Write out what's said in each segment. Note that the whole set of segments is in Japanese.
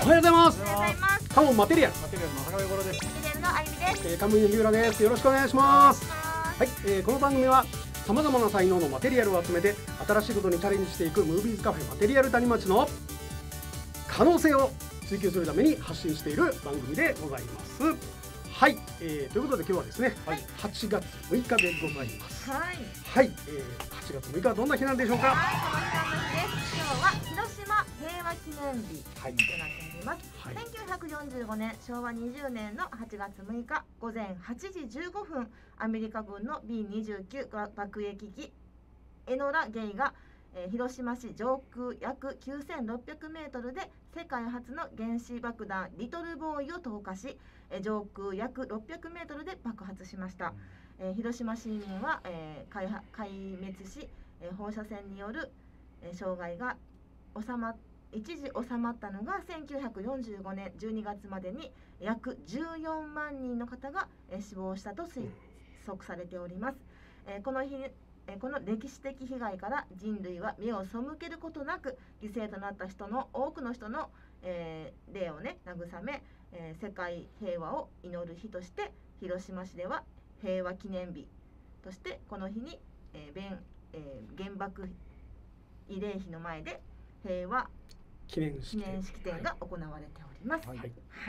おはようございます。 おはようございます。 カモンマテリアル。 マテリアルの高上五郎です。 マテリアルのあゆみです。 カムイの日浦です。よろしくお願いします。はい、この番組はさまざまな才能のマテリアルを集めて新しいことにチャレンジしていくムービーズカフェマテリアル谷町の可能性を追求するために発信している番組でございます。はい、ということで今日はですね、 はい、 8月6日でございます。 はい、 はい、8月6日はどんな日なんでしょうか。 はい、この日の日です。今日は広島平和記念日となっております。 はい、 1945年昭和20年の8月6日午前8時15分、アメリカ軍の B29 爆撃機エノラ・ゲイが広島市上空約9600メートルで世界初の原子爆弾リトルボーイを投下し、上空約600メートルで爆発しました。広島市民は壊滅し、放射線による障害が一時収まったのが1945年12月までに約14万人の方が死亡したと推測されております。この歴史的被害から人類は目を背けることなく犠牲となった多くの人の、霊をね慰め、世界平和を祈る日として広島市では平和記念日としてこの日に、原爆慰霊碑の前で平和記念式典が行われております。はい、はい、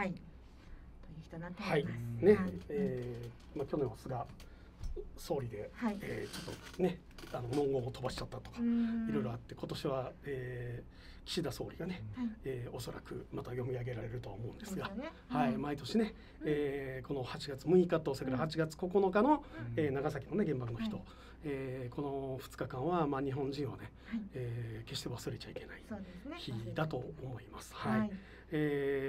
という日となっております。 はい、ね、去年は菅総理で、 はい、 ちょっとね文言を飛ばしちゃったとかいろいろあって、今年は、岸田総理がね、おそらくまた読み上げられるとは思うんですが、はい、毎年ね、この8月6日とそれから8月9日の、長崎のね原爆の日と、この2日間は、日本人はね、決して忘れちゃいけない日だと思います。はい、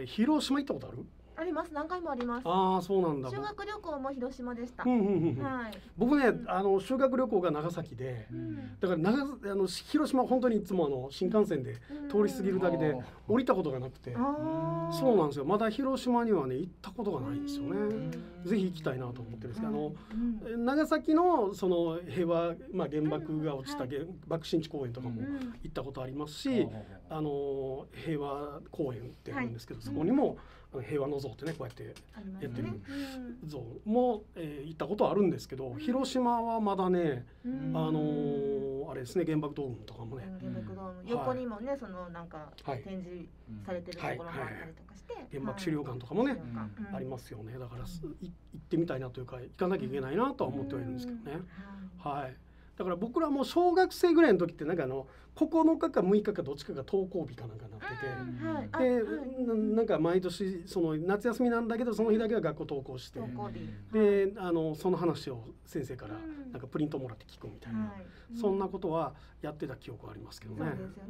広島行ったことある？ あります。何回もあります。 ああ、そうなんだ。 修学旅行も広島でした。 僕ね、修学旅行が長崎で、だから広島は本当にいつも新幹線で通り過ぎるだけで降りたことがなくて、そうなんですよ。まだ広島にはね行ったことがないんですよね。ぜひ行きたいなと思ってるんですけど、長崎のその平和、原爆が落ちた爆心地公園とかも行ったことありますし、平和公園ってあるんですけど、そこにも平和の像ってねこうやってやってる像も、行ったことあるんですけど、広島はまだね、あれですね、原爆ドームとかもね、 原爆ドーム横にもね、そのなんか展示されてるところもあったりとかして、 原爆資料館とかもねありますよね。だから行ってみたいなというか行かなきゃいけないなとは思ってはいるんですけどね。はい。だから僕らも小学生ぐらいの時ってなんか9日か6日かどっちかが登校日かなんかなってて、でなんか毎年その夏休みなんだけどその日だけは学校登校して、でその話を先生からなんかプリントもらって聞くみたいな、そんなことはやってた記憶はありますけどね。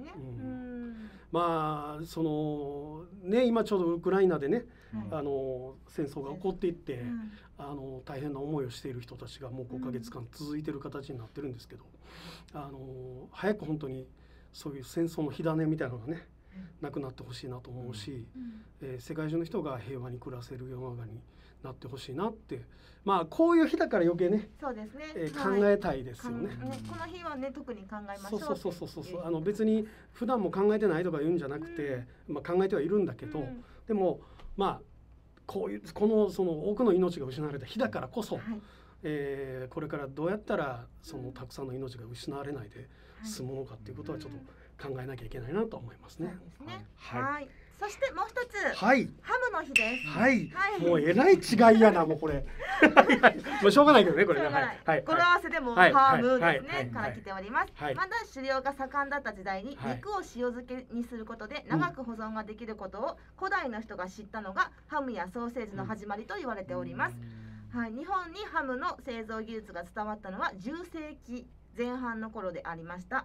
そのね、今ちょうどウクライナでね、戦争が起こっていって、大変な思いをしている人たちがもう5ヶ月間続いている形になってるんですけど、早く本当にそういう戦争の火種みたいなのがねなくなってほしいなと思うし、世界中の人が平和に暮らせる世の中になってほしいなって、こういう日だから余計ね、 そうですね、 考えたいですよね。 この日はね特に考えましょう。 そう別に普段も考えてないとか言うんじゃなくて、考えてはいるんだけど、でもこの多くの命が失われた日だからこそ、これからどうやったらそのたくさんの命が失われないで済むのかっていうことはちょっと考えなきゃいけないなと思いますね。 はい。そしてもう一つ、 はい、 ハムの日です。 はい、もうえらい違いやなもうこれ。もうしょうがないけどねこれね。 語呂合わせでもハムですねから来ております。まだ狩猟が盛んだった時代に肉を塩漬けにすることで長く保存ができることを古代の人が知ったのがハムやソーセージの始まりと言われております。日本にハムの製造技術が伝わったのは10世紀前半の頃でありました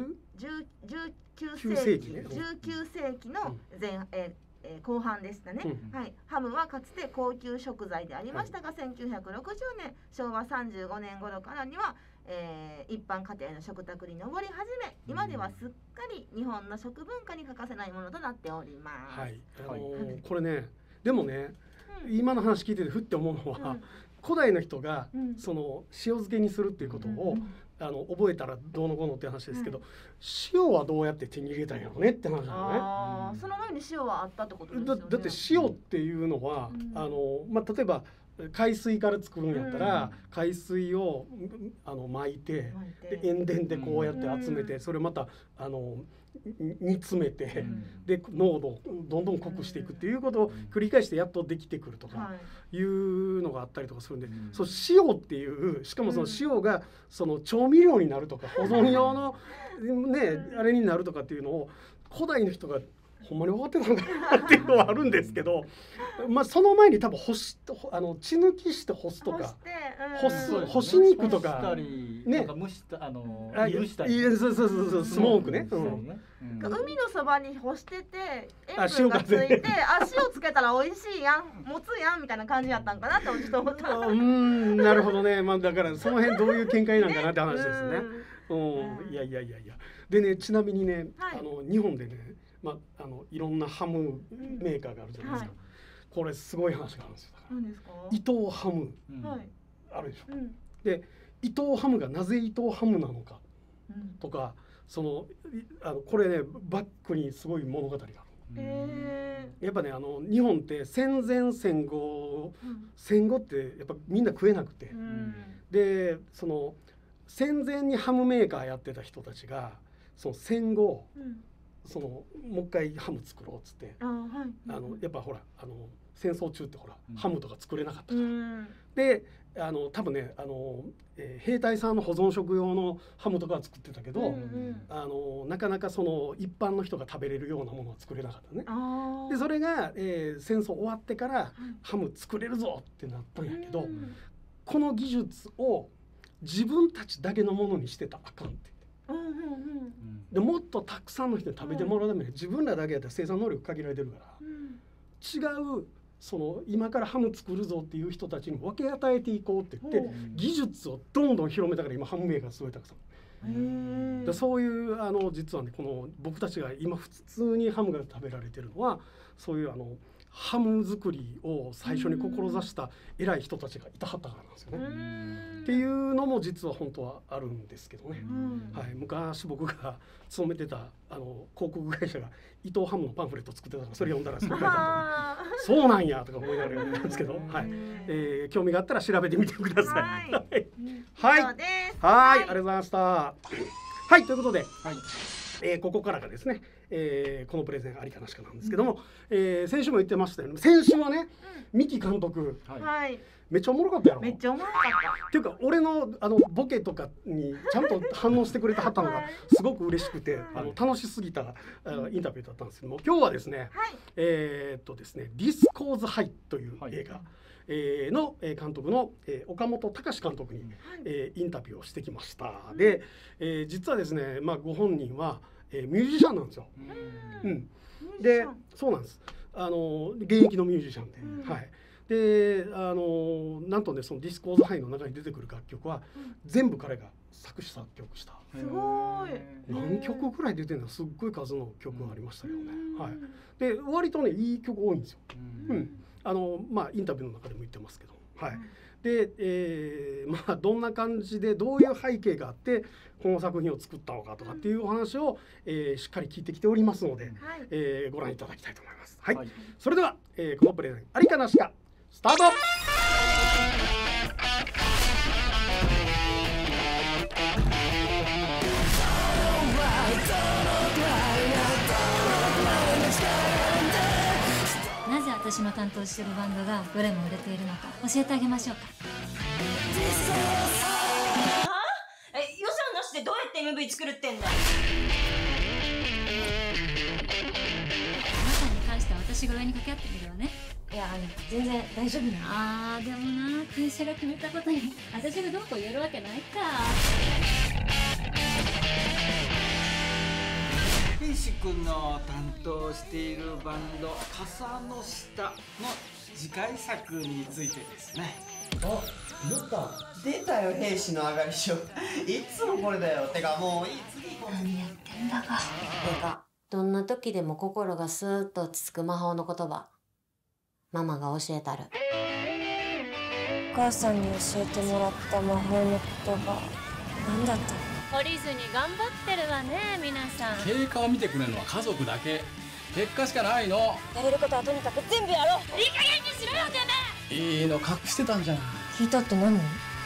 。19世紀の後半でしたね。ハムはかつて高級食材でありましたが、1960年昭和35年頃からには、一般家庭の食卓に上り始め、今ではすっかり日本の食文化に欠かせないものとなっております。 これね、でもね、今の話聞いててふって思うのは、 古代の人がうんその塩漬けにするっていうことを覚えたらどうのこうのって話ですけど、塩はどうやって手に入れたんやろうねって話なのね。 その前に塩はあったってことですよね。 だって塩っていうのは、例えば海水から作るんやったら、海水を巻いて、で塩田でこうやって集めて、それまた煮詰めて、で濃度をどんどん濃くしていくっていうことを繰り返してやっとできてくるとかいうのがあったりとかするんで、そう塩っていうしかもその塩がその調味料になるとか保存用のねあれになるとかっていうのを古代の人がほんまに分かってたのかなっていうのはあるんですけど、その前に多分血抜きして干すとか干し肉とかね、蒸した蒸したり、そうスモークね。 海のそばに干してて塩分がついて塩つけたら美味しいやん持つやんみたいな感じやったんかなってちょっと思った。 なるほどね。だからその辺どういう見解なんかなって話ですね。いやでね、ちなみにね、日本でね、いろんなハムメーカーがあるじゃないですか。これすごい話があるんですよ。 何ですか？ 伊藤ハムあるでしょ。で伊藤ハムがなぜ伊藤ハムなのかとか、これねバックにすごい物語がある。やっぱね日本って戦前戦後ってやっぱみんな食えなくて、でその戦前にハムメーカーやってた人たちがその戦後、もう一回ハム作ろうっつって、やっぱほら戦争中ってほら、ハムとか作れなかったから、で多分ね兵隊さんの保存食用のハムとかは作ってたけど、なかなかその一般の人が食べれるようなものは作れなかったね。でそれが、戦争終わってからハム作れるぞってなったんやけど、この技術を自分たちだけのものにしてたらあかんって言って、でもっとたくさんの人に食べてもらうために自分らだけやったら生産能力限られてるから、違うその今からハム作るぞっていう人たちに分け与えていこうって言って技術をどんどん広めたから今ハムメーカーがすごいたくさん。でそういう実はねこの僕たちが今普通にハムが食べられてるのはそういうハム作りを最初に志した偉い人たちがいたはったからなんですよね。っていうのも実は本当はあるんですけどね。昔僕が勤めてた広告会社が伊藤ハムのパンフレット作ってたからそれ読んだらすごい書いてあったそうなんやとか思いながら読んだんですけど、興味があったら調べてみてください。はい、ありがとうございました。はい、ということで、ここからがですね、このプレゼンありかなしかなんですけども、先週も言ってましたよね。先週はね、三木監督、めっちゃおもろかったやろ。 めっちゃおもろかったっていうか俺のボケとかにちゃんと反応してくれてはったのがすごく嬉しくて、楽しすぎたインタビューだったんですけども、今日はですね、ですね、ディスコーズハイという映画の監督の岡本隆監督にインタビューをしてきました。で、実はですね、ご本人はミュージシャンなんですよ。で、そうなんです。現役のミュージシャンで、でなんとねそのディスコーズハイの中に出てくる楽曲は全部彼が作詞作曲した。 すごい。 何曲ぐらい出てるの？すっごい数の曲がありましたけどね。で割とねいい曲多いんですよ。インタビューの中でも言ってますけど。で、どんな感じでどういう背景があってこの作品を作ったのかとかっていうお話を、しっかり聞いてきておりますので、ご覧いただきたいと思います。それでは、このプレゼンありかなしかスタート。 なぜ私の担当しているバンドがどれも売れているのか教えてあげましょうか。 予算なしでどうやって MV 作るってんだよ。 あなたに関しては私が上に掛け合ってみるわね。 いや全然大丈夫なの。でもな、会社が決めたことに私がどうこう言えるわけないか。 天使くんの担当しているバンド傘の下の次回作についてですね。 出たよ兵士の上がり症。いつもこれだよ。てかもういい、次行こう。 何やってんだか。 てかどんな時でも心がスーッと落ち着く魔法の言葉、ママが教えたる。 母さんに教えてもらった魔法の言葉、何だったの？ 懲りずに頑張ってるわね、皆さん。 経過を見てくれるのは家族だけ。結果しかないの。 やれることはとにかく全部やろう。 いい加減にしろよ、てめえ。 いいの隠してたんじゃん。 聞いたって何？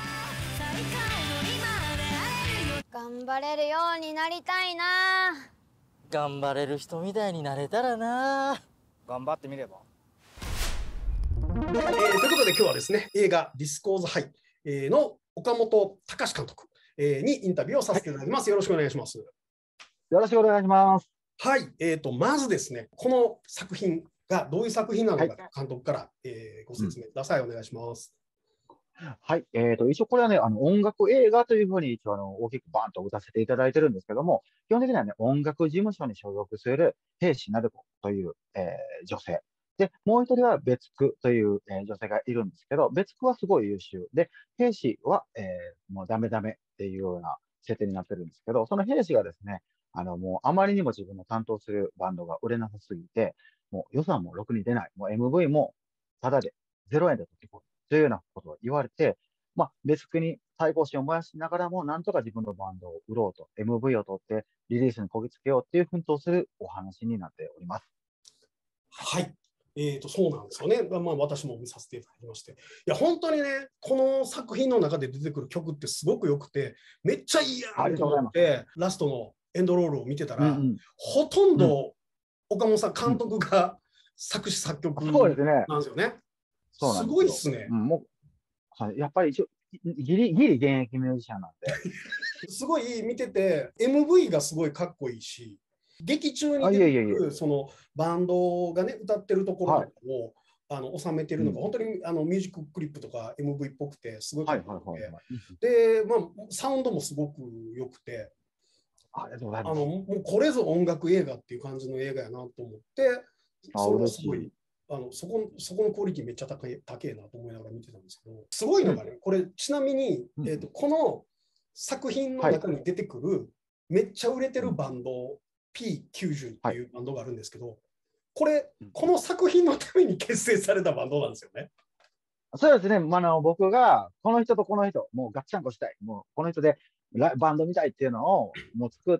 頑張れるようになりたいな。 頑張れる人みたいになれたらな。 頑張ってみれば。 ということで今日はですね、映画「ディスコーズハイ」の岡本隆監督にインタビューをさせていただきます。よろしくお願いします。 よろしくお願いします。 はい、まずですね、この作品がどういう作品なのか、監督から、ご説明ください。お願いします。 はい、一応これはね、音楽映画というふうに一応大きくバーンと打たせていただいてるんですけども、基本的にはね、音楽事務所に所属する兵士なる子という、女性。で、もう一人は別区という、女性がいるんですけど、別区はすごい優秀。で、兵士は、もうダメダメっていうような設定になってるんですけど、その兵士がですね、もうあまりにも自分の担当するバンドが売れなさすぎて、もう予算もろくに出ない。もう MV もタダで0円で撮ってこい。というようなことを言われて、まあ、別区に対抗心を燃やしながらも、なんとか自分のバンドを売ろうと、MV を撮ってリリースにこぎつけようっていう奮闘するお話になっております。 はい。そうなんですよね。まあ、私も見させていただきまして。いや、本当にね、この作品の中で出てくる曲ってすごく良くて、めっちゃいいやんと思って、ラストのエンドロールを見てたら、ほとんど岡本さん監督が作詞作曲なんですよね。すごいっすね。 やっぱりギリ現役ミュージシャンなんで。 すごい見てて、MV がすごいかっこいいし、劇中に出てくるそのバンドがね歌ってるところを収めてるのが本当にミュージッククリップとか MV っぽくてすごいかっこよくて、で、まあ、サウンドもすごく良くて、もうこれぞ音楽映画っていう感じの映画やなと思って、それはすごいそこのクオリティめっちゃ高いなと思いながら見てたんですけど、すごいのがね、これちなみに、この作品の中に出てくるめっちゃ売れてるバンド、P90 っていうバンドがあるんですけど、この作品のために結成されたバンドなんですよね。 そうですね、僕がこの人とこの人、もうガッチャンコしたい、もうこの人でバンドみたいっていうのをもう作って、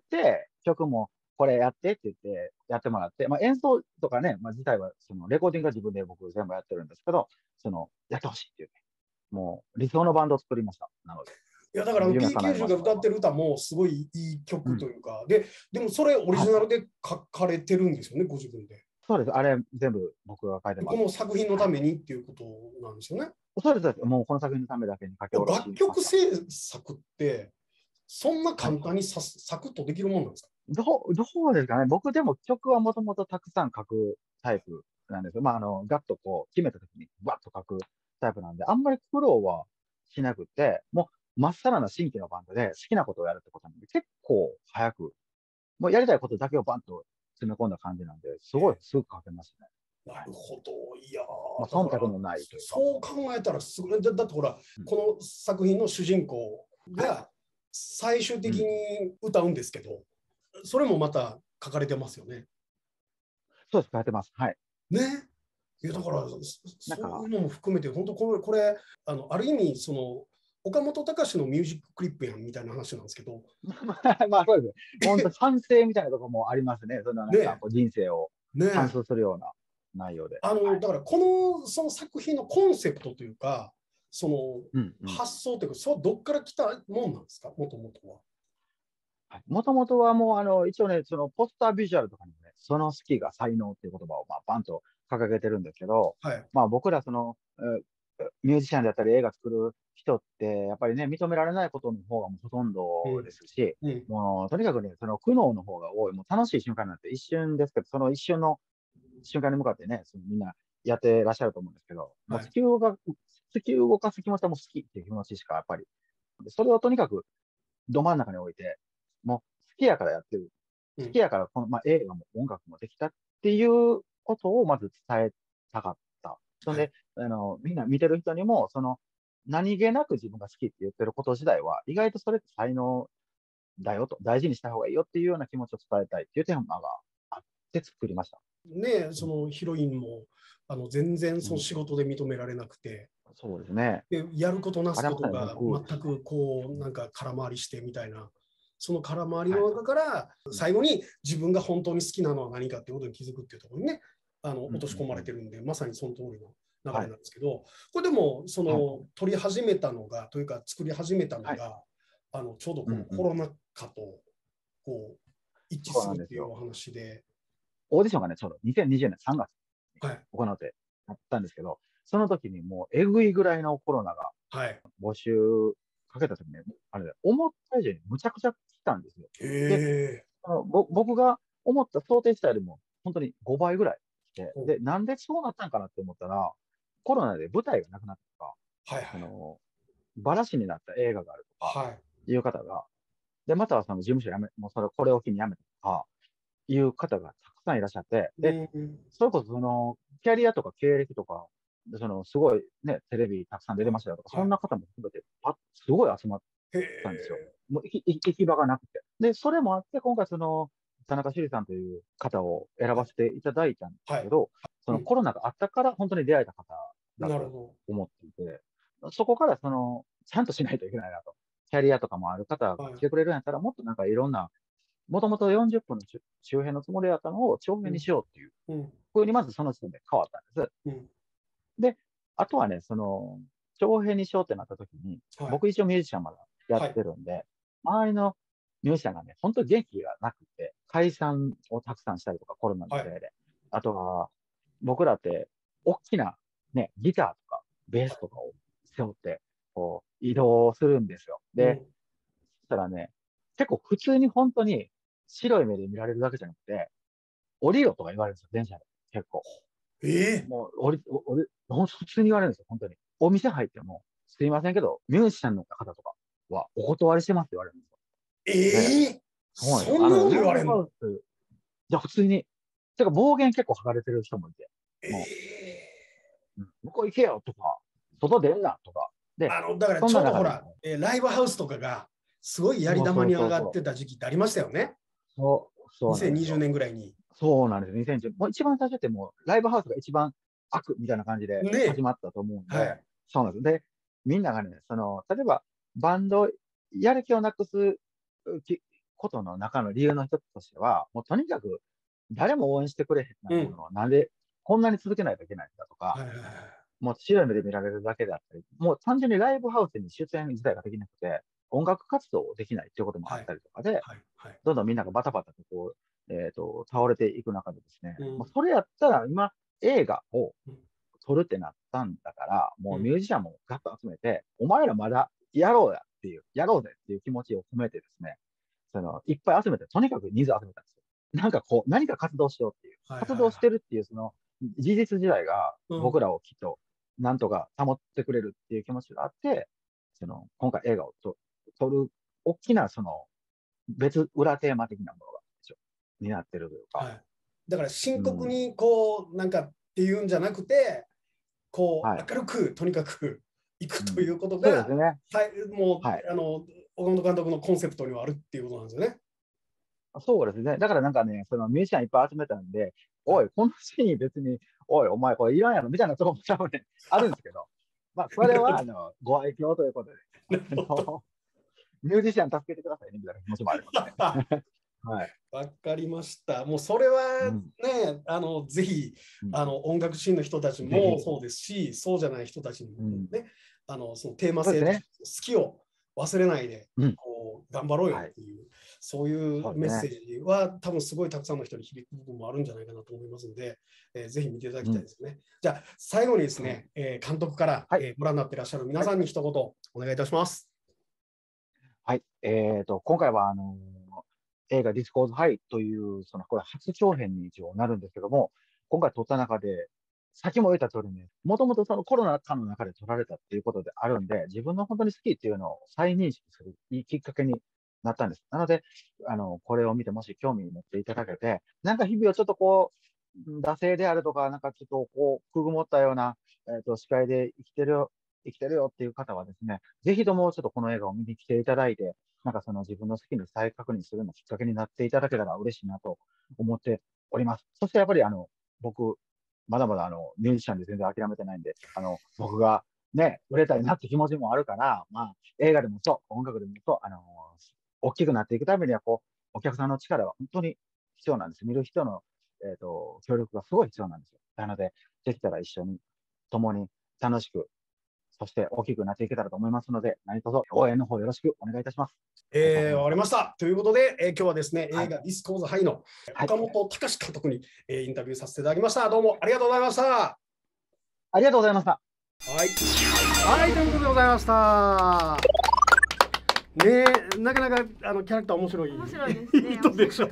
曲もこれやってって言ってやってもらって、まあ、演奏とかね、自体はそのレコーディングが自分で僕全部やってるんですけど、やってほしいっていうね、もう理想のバンドを作りました。なので。 いやだから P90 が歌ってる歌もすごいいい曲というか、でもそれオリジナルで書かれてるんですよね、ご自分で。 そうです、あれ全部僕が書いてます。 この作品のためにっていうことなんですよね。 そうです、もうこの作品のためだけに書き下ろし。 楽曲制作ってそんな簡単にサクッとできるもんなんですか？ どうですかね。僕でも曲はもともとたくさん書くタイプなんですよ。ガッとこう決めた時にバッと書くタイプなんで、あんまり苦労はしなくて、もうまっさらな新規のバンドで好きなことをやるってことなんで、結構早く、もうやりたいことだけをバンと詰め込んだ感じなんで、すぐ書けますね。 なるほど。いや忖度のないというか。 そう考えたらすごい。だってほら、この作品の主人公が最終的に歌うんですけど、それもまた書かれてますよね。 そうです、書いてます。はい。 ね。いやだからそういうのも含めて本当これある意味その岡本隆のミュージッククリップやんみたいな話なんですけど、 まあそうです。本当反省みたいなところもありますね。そのなんかこう人生を反芻するような内容で。 だからその作品のコンセプトというか、その発想というか、そうどっから来たもんなんですか、もともとは。 もともとはもう一応ね、そのポスタービジュアルとかにもね、その好きが才能っていう言葉をバンと掲げてるんですけど、僕らミュージシャンだったり映画作る人ってやっぱりね、認められないことの方がもうほとんどですし、もうとにかくね、その苦悩の方が多い、もう楽しい瞬間なんて一瞬ですけど、その一瞬の瞬間に向かってね、みんなやってらっしゃると思うんですけど、もう突き動かす気持ちはもう好きっていう気持ちしかやっぱり、それをとにかくど真ん中に置いて、もう好きやからやってる。好きやから映画も音楽もできたっていうことをまず伝えたかった。それで、みんな見てる人にも、何気なく自分が好きって言ってること自体は、意外とそれって才能だよと、大事にした方がいいよっていうような気持ちを伝えたいっていうテーマがあって作りました。 ね、そのヒロインも全然その仕事で認められなくて、 そうですね。 でやることなすことがあれも全くこうなんか空回りしてみたいな、その空回りの中から最後に自分が本当に好きなのは何かっていうことに気づくっていうところにね、落とし込まれてるんで、まさにその通りの流れなんですけど、これでもその取り始めたのがというか作り始めたのが、ちょうどこのコロナ禍とこう一致するっていうお話で、 オーディションがねちょうど2020年3月に行ってあったんですけど、その時にもうえぐいぐらいのコロナが募集かけた時に、あれ思った以上にむちゃくちゃ来たんですよ。で、僕が思った想定したよりも本当に5倍ぐらい来て、で、なんでそうなったんかなって思ったら、コロナで舞台がなくなったとか、バラシになった映画があるとかいう方が、で、またはその事務所辞め、もうこれを機に辞めたとかいう方がたくさんいらっしゃって、で、それこそそのキャリアとか経歴とか、すごいね、テレビたくさん出てましたよとか、そんな方も含めて、すごい集まったんですよ。もう行き場がなくて。で、それもあって、今回田中樹さんという方を選ばせていただいたんですけど、そのコロナがあったから本当に出会えた方だと思っていて、そこからちゃんとしないといけないなと。キャリアとかもある方が来てくれるんやったら、もっとなんかいろんな、もともと40分の周辺のつもりだったのを長編にしようっていう、これにまずその時点で変わったんです。で、あとはね、長編にしようってなった時に、僕一応ミュージシャンまだやってるんで、周りのミュージシャンがね、本当に元気がなくて、解散をたくさんしたりとか、コロナのせいで。あとは、僕らって、大きなね、ギターとか、ベースとかを背負って、こう、移動するんですよ。で、そしたらね、結構普通に本当に白い目で見られるだけじゃなくて、降りろとか言われるんですよ、電車で。結構。もう普通に言われるんですよ、本当に。お店入っても、すいませんけど、ミュージシャンの方とかはお断りしてますって言われるんですよ。 そんなこと言われるの？ じゃあ普通に。てか暴言結構吐かれてる人もいて。向こう行けよとか、外出んなとか。 だからちょうどほら、ライブハウスとかがすごいやり玉に上がってた時期ってありましたよね。2020年ぐらいに。 そうなんですよ。2010もう一番最初ってもうライブハウスが一番悪みたいな感じで始まったと思うんで、そうなんです。で、みんながね、例えばバンドやる気をなくすことの中の理由の一つとしては、もうとにかく誰も応援してくれへんなものをなんでこんなに続けないといけないんだとか、もう白い目で見られるだけであったり、もう単純にライブハウスに出演自体ができなくて、音楽活動できないっていうこともあったりとかで、どんどんみんながバタバタとこう、倒れていく中でですね、それやったら今映画を撮るってなったんだから、もうミュージシャンもガッと集めて、お前らまだやろうやっていう、やろうぜっていう気持ちを込めてですね、いっぱい集めて、とにかく人数集めたんですよ。なんかこう、何か活動しようっていう、活動してるっていう事実自体が僕らをきっとなんとか保ってくれるっていう気持ちがあって、今回映画を撮る大きな別裏テーマ的なものがになってるというか、 だから深刻にこうなんかっていうんじゃなくて、こう明るくとにかくいくということが、もう岡本監督のコンセプトにはあるっていうことなんですよね。 そうですね。だからなんかね、ミュージシャンいっぱい集めたんで、おい、このシーン別に、おい、お前これいらんやろみたいなところも多分ね、あるんですけど、まあ、それはご愛嬌ということで、ミュージシャン助けてくださいねみたいな気持ちもありますね。 わかりました。もうそれはね、ぜひ音楽シーンの人たちもそうですし、そうじゃない人たちにもね、そのテーマ性、好きを忘れないでこう頑張ろうよっていう、そういうメッセージは多分すごいたくさんの人に響く部分もあるんじゃないかなと思いますので、ぜひ見ていただきたいですね。じゃあ最後にですね、監督からご覧になっていらっしゃる皆さんに一言お願いいたします。 はい、今回は映画ディスコーズハイという、これ初長編に一応なるんですけども、今回撮った中で、さっきも言った通りね、もともとコロナ禍の中で撮られたっていうことであるんで、自分の本当に好きっていうのを再認識するいいきっかけになったんです。なので、これを見てもし興味持っていただけて、なんか日々をちょっとこう、惰性であるとか、なんかちょっとこう、くぐもったような、視界で生きてるよっていう方はですね、ぜひともちょっとこの映画を見に来ていただいて、なんか自分の好きに再確認するようなきっかけになっていただけたら嬉しいなと思っております。そしてやっぱり僕、まだまだミュージシャンで全然諦めてないんで、僕がね、売れたいなって気持ちもあるから、まあ、映画でもそう、音楽でもそう、大きくなっていくためには、こう、お客さんの力は本当に必要なんです。見る人の、協力がすごい必要なんですよ。なので、できたら一緒に、共に楽しく、そして大きくなっていけたらと思いますので、何卒応援の方よろしくお願いいたします。 わかりました。ということで、今日はですね、映画ディスコーズハイの岡本隆監督に、インタビューさせていただきました。どうもありがとうございました。 ありがとうございました。 はい、はい、ということでございました。ね、なかなかキャラクター面白い人でしょ。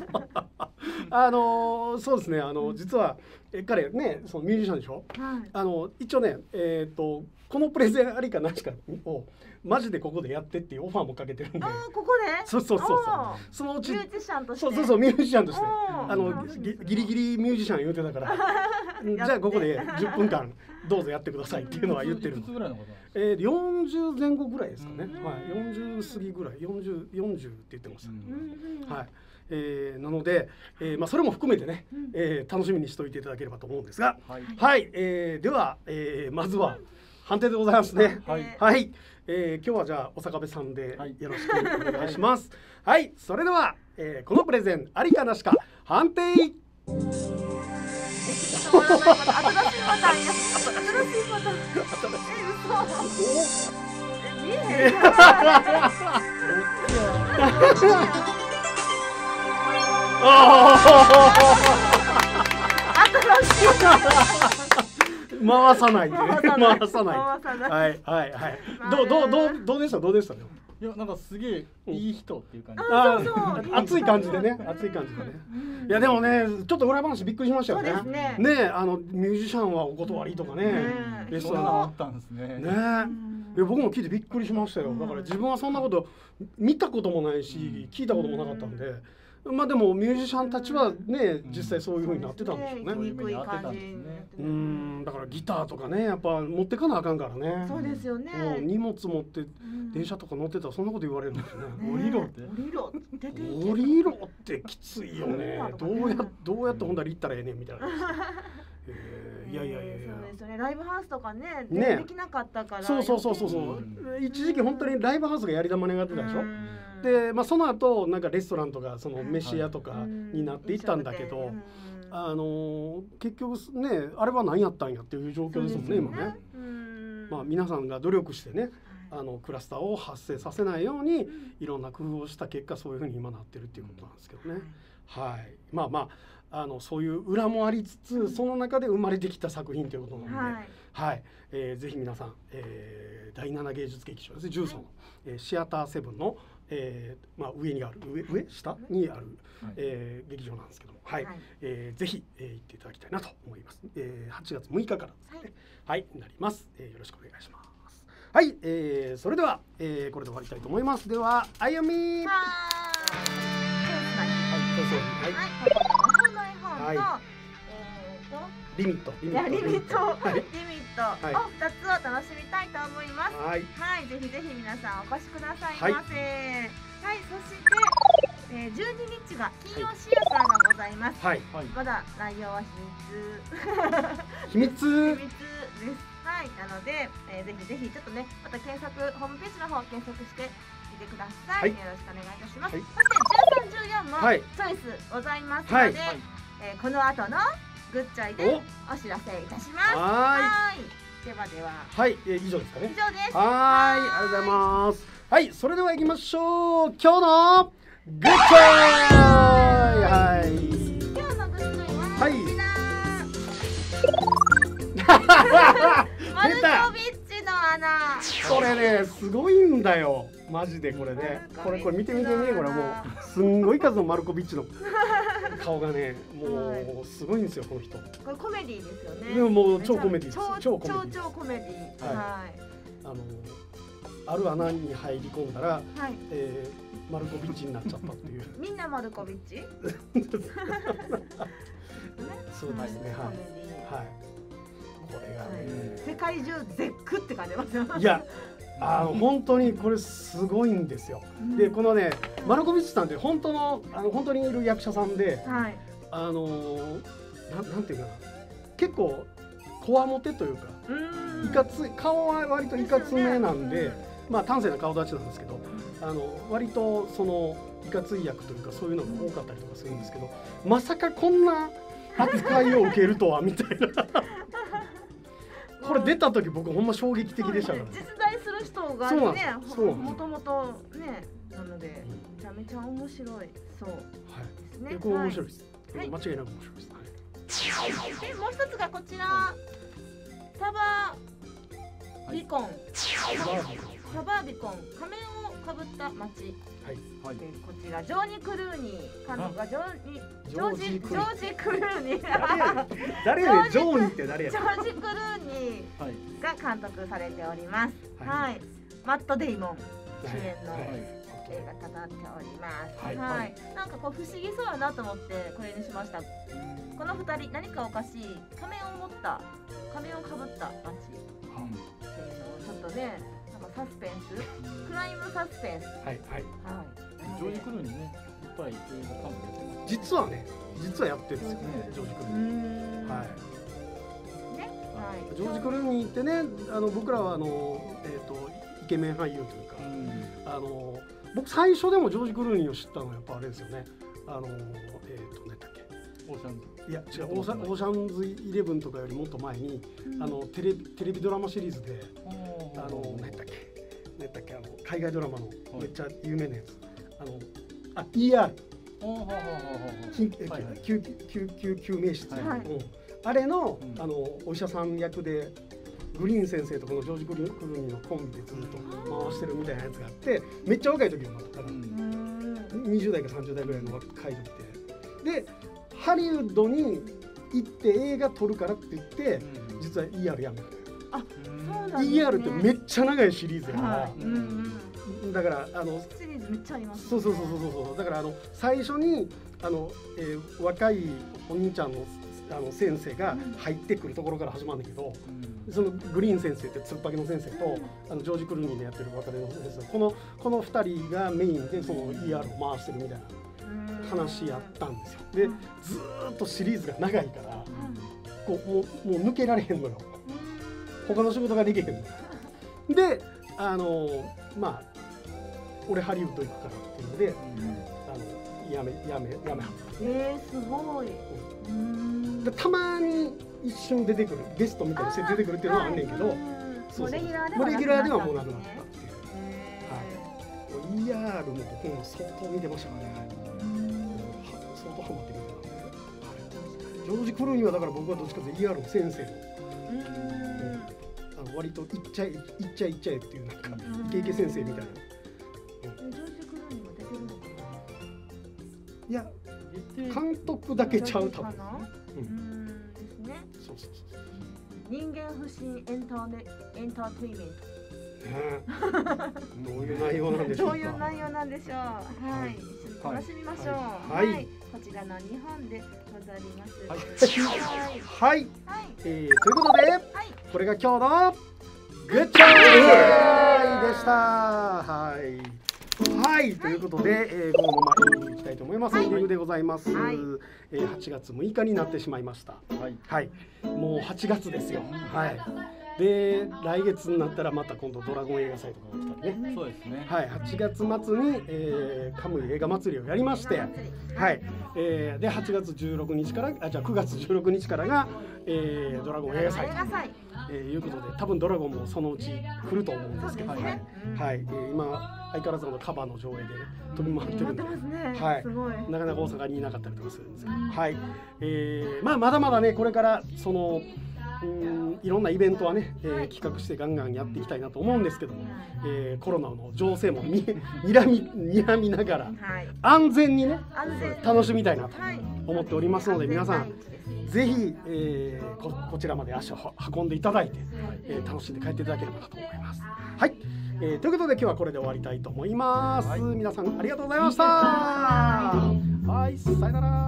そうですね、実は彼ね、そのミュージシャンでしょ。一応ね、このプレゼンありかなしかをマジでここでやってっていうオファーもかけてるんで。 ここで？ そう。そのうちミュージシャンとして。 そうミュージシャンとしてギリギリミュージシャン言うてたから、じゃあここで10分間どうぞやってくださいっていうのは言ってるの。40前後ぐらいですかね。はい、40過ぎぐらい、40って言ってました。はい。なので、まあそれも含めてね、楽しみにしておいていただければと思うんですが、はい、では、まずは判定でございますね。はい、今日はじゃあお坂部さんでよろしくお願いします。はい、それでは、このプレゼンありかなしか判定。回さないで、回さない。はい。どうでしたね。 いや、なんかすげえいい人っていう感じ。 熱い感じでね。いやでもね、ちょっと裏話びっくりしましたよね。ね、ミュージシャンはお断りとかね。 そんなのあったんですね。 いや僕も聞いてびっくりしましたよ。だから自分はそんなこと見たこともないし、聞いたこともなかったんで。まあでもミュージシャンたちはね、実際そういう風になってたんでしょうね。だからギターとかね、やっぱ持ってかなあかんからね。 そうですよね。 荷物持って電車とか乗ってたらそんなこと言われるんですね。降りろってきついよね。どうやってほんだら行ったらええねんみたいな。いや。 それライブハウスとかねできなかったから。 そう。一時期本当にライブハウスがやり玉になってたでしょ。で、まあその後なんかレストランとかその飯屋とかになっていったんだけど、結局ね、あれは何やったんやっていう状況ですもんね、今ね。まあ皆さんが努力してね、クラスターを発生させないようにいろんな工夫をした結果、そういうふうに今なってるっていうことなんですけどね。はい。まあそういう裏もありつつ、その中で生まれてきた作品ということなので、はい。ぜひ皆さん、第7芸術劇場ですね、重曹のシアター7のまあ上にある下にある劇場なんですけども、はい。ぜひ行っていただきたいなと思います。8月6日からですね。はい、なります。よろしくお願いします。はい、それではこれで終わりたいと思います。では、あゆみ。リミットを2つを楽しみたいと思います。はい、ぜひぜひ皆さんお越しくださいませ。はい、そして、12日が金曜シアターがございます。はい、まだ内容は秘密です。はい、なので、ぜひぜひちょっとね、またホームページの方検索してみてください。よろしくお願いいたします。そして13、14もチョイスございますので、この後のグッチョイでお知らせいたします。はい。では。はい、以上ですかね。以上です。はい、ありがとうございます。はい、それでは行きましょう。今日のグッチョイ。はい。今日のグッチョイはこちら。マルコビッチの穴。これね、すごいんだよ。マジでこれね。これ見てこれもうすんごい数のマルコビッチの顔がね、もうすごいんですよこの人。これコメディですよね。でももう超コメディです。超コメディ。はい。ある穴に入り込んだら、マルコビッチになっちゃったっていう。みんなマルコビッチ？そうですね。はい。これがね、世界中絶句って感じますよ。いや、本当にこれすごいんですよ。で、このね、マルコビッチさんって本当にいる役者さんで、なんていうかな、結構こわもてというか、いかつい顔は割といかつめなんで、まあ端正な顔立ちなんですけど、割とそのいかつい役というかそういうのが多かったりとかするんですけど、まさかこんな扱いを受けるとはみたいな。これ出た時僕ほんま衝撃的でしたから。 実在する人がね、もともとね、なのでめちゃめちゃ面白い。そうですね。 これ面白いです。間違いなく面白いです。 でもう一つがこちら、サバビコン、サバビコン、仮面をかぶった街。こちらジョーニ・クルーニー監督がジョージ・クルーニー誰やねん、ジョーニーって誰やねん。 ジョージ・クルーニーが監督されております。はい、マット・デイモン主演の映画となっております。はい、なんかこう不思議そうやなと思ってこれにしました。この二人何かおかしい仮面をかぶった街っていうのをちょっとね。サスペンス、クライムサスペンス。 ジョージ・クルーニーね、いっぱい映画監督やってます。 実はやってるんですよね、ジョージ・クルーニー。はい。ジョージ・クルーニーってね、僕らはイケメン俳優というか、僕最初でもジョージ・クルーニーを知ったのはやっぱあれですよね。何だっけ。 オーシャンズ。 いや違う、オーシャンズイレブンとかよりもっと前に、テレビドラマシリーズで。何だっけ海外ドラマのめっちゃ有名なやつ、ER 救命室、あれのお医者さん役でグリーン先生とこのジョージ・クルーニーのコンビでずっと回してるみたいなやつがあって、めっちゃ若い時に20代か30代ぐらいの若い時でハリウッドに行って映画撮るからって言って実は ER やめた。ER ってめっちゃ長いシリーズやから、だからシリーズめっちゃあります。 そうだから最初に若いお兄ちゃんの先生が入ってくるところから始まるんだけど、そのグリーン先生ってつっぱげの先生とジョージ・クルーニーでやってる若手の先生、この2人がメインでその ER を回してるみたいな話やったんですよ。でずーっとシリーズが長いからこうもう抜けられへんのよ。他の仕事ができへんの。でまあ俺ハリウッド行くからっていうので、やめはった。 すごい。 でたまに一瞬出てくる、ゲストみたいにして出てくるっていうのはあんねんけど、 レギュラーではもうなくなったっていう。ER も僕も相当見てましたからね。相当ハマって見てたんで。ジョージ・クルーニーはだから僕はどっちかというと ER の先生の。割といっちゃえっていうなんかイケイケ先生みたいな。 ジョージ・クルーニーは出てるのかな。いや監督だけちゃう多分。 ですね。そう。人間不信エンターテイメント。 どういう内容なんでしょうか。 どういう内容なんでしょう。はい、楽しみましょう。はい、こちらの2本でございます。 はい。ということで、これが今日のグッチョイでした。はい、ということで、このままエンディングいきたいと思います。エンディングでございます。8月6日になってしまいました。はい、もう8月ですよ。はい。で来月になったらまた今度ドラゴン映画祭とかが来たりね。 そうですね。 はい、8月末に、カムイ映画祭りをやりまして、はい、で8月16日からじゃあ9月16日からが、ドラゴン映画祭ということで、多分ドラゴンもそのうち来ると思うんですけど、はい、今相変わらずのカバの上映で、飛び回ってるんで、はい、なかなか大阪にいなかったりとかするんですけど、はい、まだまだねこれからそのいろんなイベントはね、企画してガンガンやっていきたいなと思うんですけども、コロナの情勢もにらみながら、安全にね楽しみたいなと思っておりますので、皆さんぜひ、こちらまで足を運んでいただいて、楽しんで帰っていただければなと思います。はい、ということで今日はこれで終わりたいと思います。皆さんありがとうございました。はい、さよなら。